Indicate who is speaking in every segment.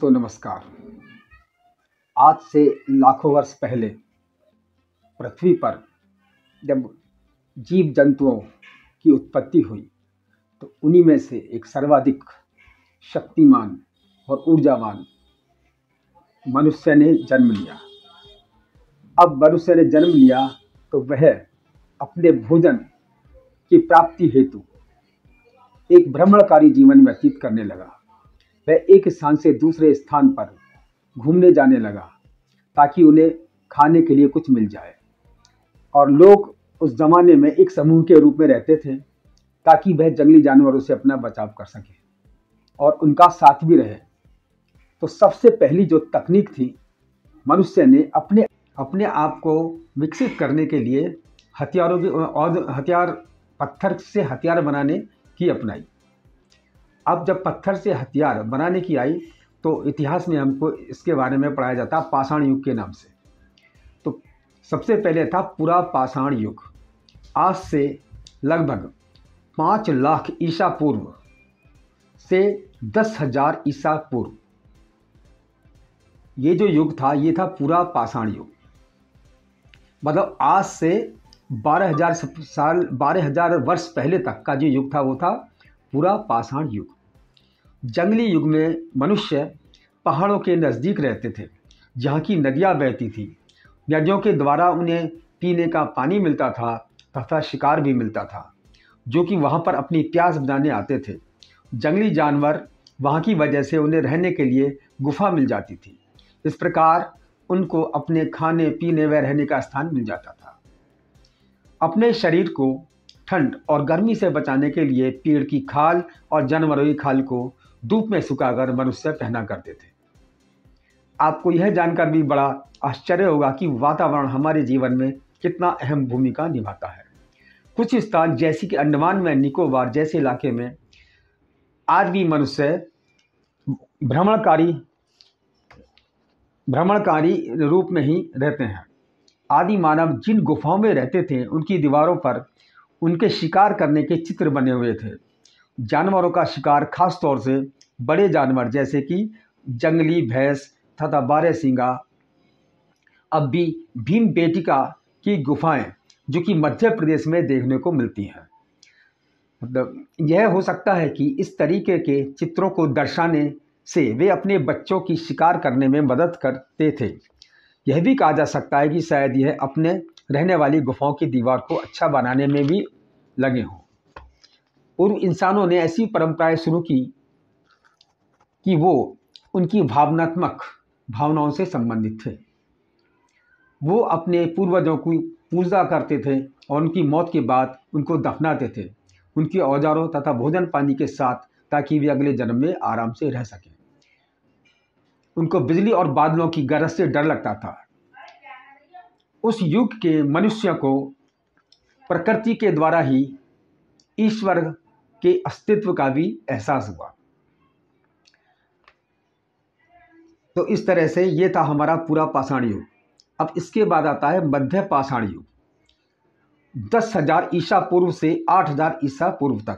Speaker 1: दोस्तों नमस्कार। आज से लाखों वर्ष पहले पृथ्वी पर जब जीव जंतुओं की उत्पत्ति हुई तो उन्हीं में से एक सर्वाधिक शक्तिमान और ऊर्जावान मनुष्य ने जन्म लिया। अब मनुष्य ने जन्म लिया तो वह अपने भोजन की प्राप्ति हेतु एक भ्रमणकारी जीवन व्यतीत करने लगा। वह एक स्थान से दूसरे स्थान पर घूमने जाने लगा ताकि उन्हें खाने के लिए कुछ मिल जाए। और लोग उस जमाने में एक समूह के रूप में रहते थे ताकि वह जंगली जानवरों से अपना बचाव कर सके और उनका साथ भी रहे। तो सबसे पहली जो तकनीक थी, मनुष्य ने अपने आप को विकसित करने के लिए पत्थर से हथियार बनाने की अपनाई। अब जब पत्थर से हथियार बनाने की आई तो इतिहास में हमको इसके बारे में पढ़ाया जाता पाषाण युग के नाम से। तो सबसे पहले था पूरा पाषाण युग। आज से लगभग 5 लाख ईसा पूर्व से 10,000 ईसा पूर्व ये जो युग था ये था पूरा पाषाण युग। मतलब आज से 12,000 वर्ष पहले तक का जो युग था वो था पूरा पाषाण युग। जंगली युग में मनुष्य पहाड़ों के नज़दीक रहते थे जहाँ की नदियाँ बहती थी। नदियों के द्वारा उन्हें पीने का पानी मिलता था तथा शिकार भी मिलता था, जो कि वहाँ पर अपनी प्यास बुझाने आते थे। जंगली जानवर वहाँ की वजह से उन्हें रहने के लिए गुफा मिल जाती थी। इस प्रकार उनको अपने खाने पीने व रहने का स्थान मिल जाता था। अपने शरीर को ठंड और गर्मी से बचाने के लिए पेड़ की खाल और जानवरों की खाल को धूप में सुखाकर मनुष्य पहना करते थे। आपको यह जानकर भी बड़ा आश्चर्य होगा कि वातावरण हमारे जीवन में कितना अहम भूमिका निभाता है। कुछ स्थान जैसे कि अंडमान में निकोबार जैसे इलाके में आज भी मनुष्य भ्रमणकारी रूप में ही रहते हैं। आदि मानव जिन गुफाओं में रहते थे उनकी दीवारों पर उनके शिकार करने के चित्र बने हुए थे। जानवरों का शिकार खास तौर से बड़े जानवर जैसे कि जंगली भैंस तथा बारहसिंगा। अब भी भीमबेटका की गुफाएं जो कि मध्य प्रदेश में देखने को मिलती हैं। मतलब यह हो सकता है कि इस तरीके के चित्रों को दर्शाने से वे अपने बच्चों की शिकार करने में मदद करते थे। यह भी कहा जा सकता है कि शायद यह अपने रहने वाली गुफाओं की दीवार को अच्छा बनाने में भी लगे हों। पूर्व इंसानों ने ऐसी परंपराएं शुरू की कि वो उनकी भावनाओं से संबंधित थे। वो अपने पूर्वजों की पूजा करते थे और उनकी मौत के बाद उनको दफनाते थे उनके औजारों तथा भोजन पानी के साथ, ताकि वे अगले जन्म में आराम से रह सकें। उनको बिजली और बादलों की गरज से डर लगता था। उस युग के मनुष्य को प्रकृति के द्वारा ही ईश्वर के अस्तित्व का भी एहसास हुआ। तो इस तरह से ये था हमारा पूरा पाषाण युग। अब इसके बाद आता है मध्य पाषाण युग। 10,000 ईसा पूर्व से 8,000 ईसा पूर्व तक,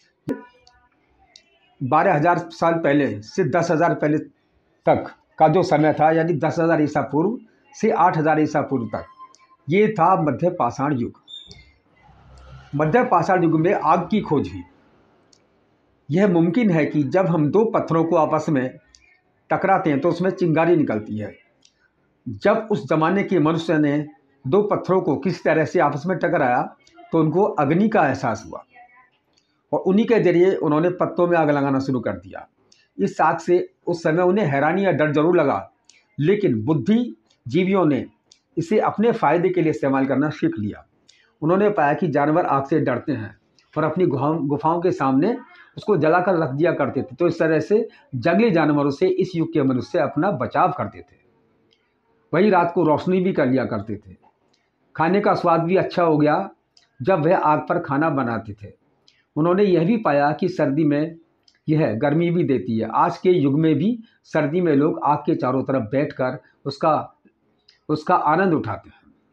Speaker 1: 12,000 साल पहले से 10,000 पहले तक का जो समय था, यानी 10,000 ईसा पूर्व से 8,000 ईसा पूर्व तक, ये था मध्य पाषाण युग। मध्य पाषाण युग में आग की खोज हुई। यह मुमकिन है कि जब हम दो पत्थरों को आपस में टकराते हैं तो उसमें चिंगारी निकलती है। जब उस जमाने के मनुष्य ने दो पत्थरों को किस तरह से आपस में टकराया तो उनको अग्नि का एहसास हुआ और उन्हीं के जरिए उन्होंने पत्तों में आग लगाना शुरू कर दिया। इस आग से उस समय उन्हें हैरानी या डर जरूर लगा, लेकिन बुद्धिजीवियों ने इसे अपने फायदे के लिए इस्तेमाल करना सीख लिया। उन्होंने पाया कि जानवर आग से डरते हैं और अपनी गुफाओं के सामने उसको जलाकर रख दिया करते थे। तो इस तरह से जंगली जानवरों से इस युग के मनुष्य अपना बचाव करते थे। वही रात को रोशनी भी कर लिया करते थे। खाने का स्वाद भी अच्छा हो गया जब वह आग पर खाना बनाते थे। उन्होंने यह भी पाया कि सर्दी में यह गर्मी भी देती है। आज के युग में भी सर्दी में लोग आग के चारों तरफ बैठकर उसका आनंद उठाते हैं।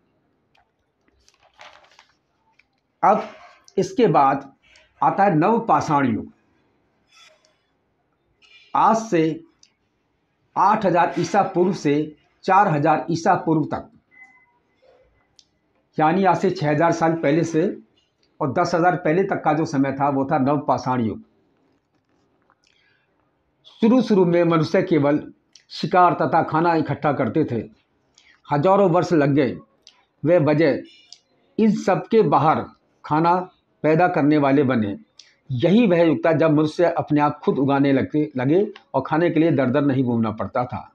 Speaker 1: अब इसके बाद आता है नव पाषाण युग। आज से 8000 ईसा पूर्व से 4000 ईसा पूर्व तक, यानी आज से 6000 साल पहले से और 10,000 पहले तक का जो समय था वो था नवपाषाण युग। शुरू में मनुष्य केवल शिकार तथा खाना इकट्ठा करते थे। हजारों वर्ष लग गए, वे वजह इन सब के बाहर खाना पैदा करने वाले बने। यही वह युग था जब मनुष्य अपने आप खुद उगाने लगे और खाने के लिए दर दर नहीं घूमना पड़ता था।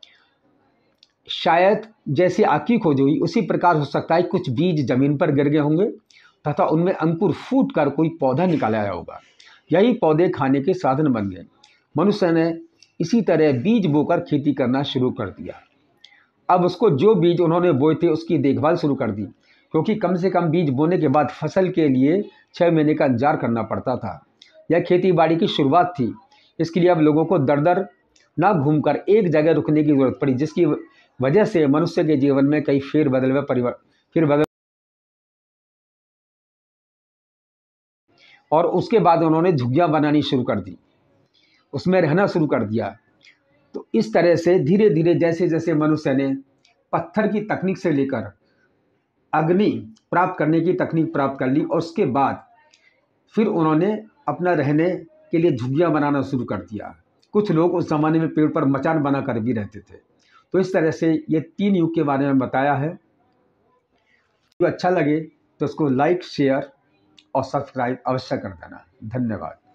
Speaker 1: शायद जैसे आग की खोज हुई उसी प्रकार हो सकता है कुछ बीज जमीन पर गिर गए होंगे तथा उनमें अंकुर फूट कर कोई पौधा निकाला आया होगा। यही पौधे खाने के साधन बन गए। मनुष्य ने इसी तरह बीज बोकर खेती करना शुरू कर दिया। अब उसको जो बीज उन्होंने बोए थे उसकी देखभाल शुरू कर दी, क्योंकि कम से कम बीज बोने के बाद फसल के लिए 6 महीने का इंतजार करना पड़ता था। यह खेती बाड़ी की शुरुआत थी। इसके लिए अब लोगों को दर दर न घूमकर एक जगह रुकने की जरूरत पड़ी, जिसकी वजह से मनुष्य के जीवन में कई फिर और उसके बाद उन्होंने झुग्गियां बनानी शुरू कर दी, उसमें रहना शुरू कर दिया। तो इस तरह से धीरे धीरे जैसे जैसे मनुष्य ने पत्थर की तकनीक से लेकर अग्नि प्राप्त करने की तकनीक प्राप्त कर ली और उसके बाद फिर उन्होंने अपना रहने के लिए झुग्गियां बनाना शुरू कर दिया। कुछ लोग उस ज़माने में पेड़ पर मचान बनाकर भी रहते थे। तो इस तरह से ये 3 युग के बारे में बताया है। जो अच्छा लगे तो उसको लाइक, शेयर और सब्सक्राइब अवश्य कर देना। धन्यवाद।